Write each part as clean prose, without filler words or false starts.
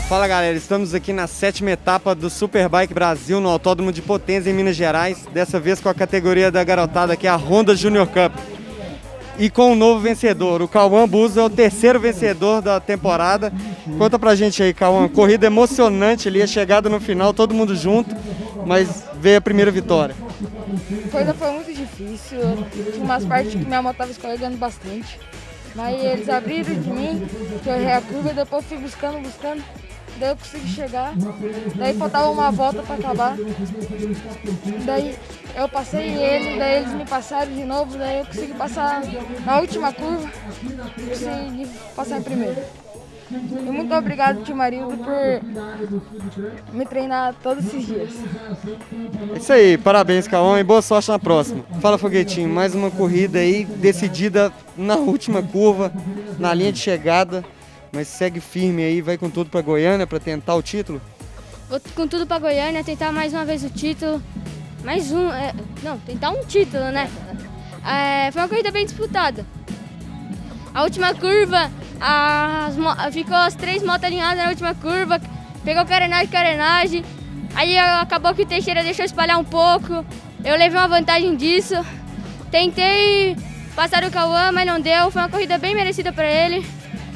Fala galera, estamos aqui na 7ª etapa do Superbike Brasil no Autódromo de Potência em Minas Gerais, dessa vez com a categoria da garotada que é a Honda Junior Cup. E com um novo vencedor, o Cauã Buzo é o terceiro vencedor da temporada. Conta pra gente aí, Cauã, corrida emocionante ali, a chegada no final, todo mundo junto, mas veio a primeira vitória. A coisa foi muito difícil, tinha umas partes que minha moto estava escorregando bastante. Mas eles abriram de mim, que eu errei a curva, e depois fui buscando, daí eu consegui chegar, daí faltava uma volta para acabar, daí eu passei ele, daí eles me passaram de novo, daí eu consegui passar na última curva, consegui passar em primeiro. E muito obrigado, tio Marildo, por me treinar todos esses dias. É isso aí, parabéns, Cauã, e boa sorte na próxima. Fala, Foguetinho, mais uma corrida aí decidida na última curva, na linha de chegada, mas segue firme aí, vai com tudo para Goiânia para tentar o título? Vou com tudo para Goiânia, tentar mais uma vez o título, tentar um título, né? Foi uma corrida bem disputada. A última curva, ficou as 3 motos alinhadas na última curva, pegou carenagem, aí acabou que o Teixeira deixou espalhar um pouco, eu levei uma vantagem disso, tentei passar o Cauã, mas não deu, foi uma corrida bem merecida para ele,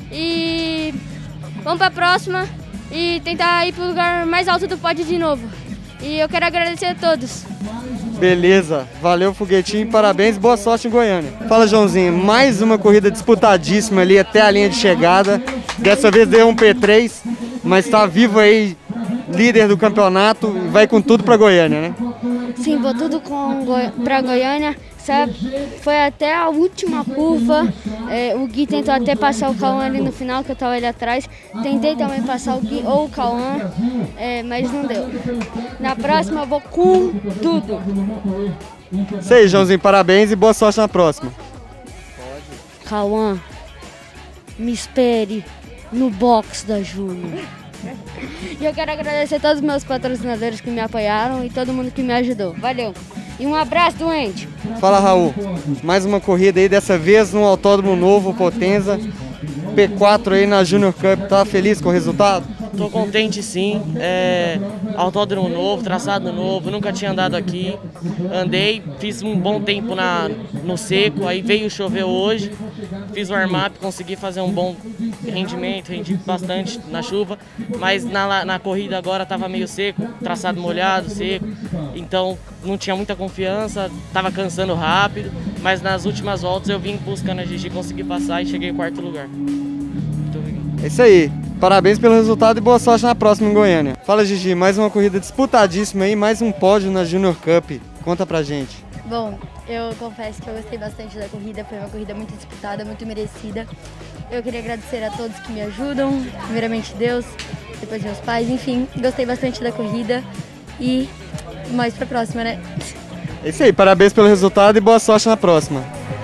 e vamos para a próxima e tentar ir para o lugar mais alto do pódio de novo, e eu quero agradecer a todos. Beleza, valeu Foguetinho, parabéns e boa sorte em Goiânia. Fala Joãozinho, mais uma corrida disputadíssima ali até a linha de chegada, dessa vez deu um P3, mas está vivo aí, líder do campeonato, e vai com tudo para Goiânia, né? Sim, vou tudo para Goiânia, sabe? Foi até a última curva, o Gui tentou até passar o Cauã ali no final, que eu estava ali atrás, tentei também passar o Gui ou o Cauã, mas não deu. Na próxima eu vou com tudo. Isso aí, Joãozinho, parabéns e boa sorte na próxima. Cauã, me espere no box da Júnior. E eu quero agradecer a todos os meus patrocinadores que me apoiaram e todo mundo que me ajudou. Valeu! E um abraço, doente! Fala, Raul. Mais uma corrida aí, dessa vez no Autódromo Novo, Potenza. P4 aí na Junior Cup. Tá feliz com o resultado? Tô contente sim, autódromo novo, traçado novo, nunca tinha andado aqui, andei, fiz um bom tempo no seco, aí veio chover hoje, fiz o warm-up, consegui fazer um bom rendimento, rendi bastante na chuva, mas na corrida agora tava meio seco, traçado molhado, seco, então não tinha muita confiança, tava cansando rápido, mas nas últimas voltas eu vim buscando a Gigi, consegui passar e cheguei em 4º lugar. É isso aí. Parabéns pelo resultado e boa sorte na próxima em Goiânia. Fala, Gigi, mais uma corrida disputadíssima aí, mais um pódio na Junior Cup. Conta pra gente. Bom, eu confesso que eu gostei bastante da corrida, foi uma corrida muito disputada, muito merecida. Eu queria agradecer a todos que me ajudam, primeiramente Deus, depois meus pais, enfim, gostei bastante da corrida e mais pra próxima, né? É isso aí, parabéns pelo resultado e boa sorte na próxima.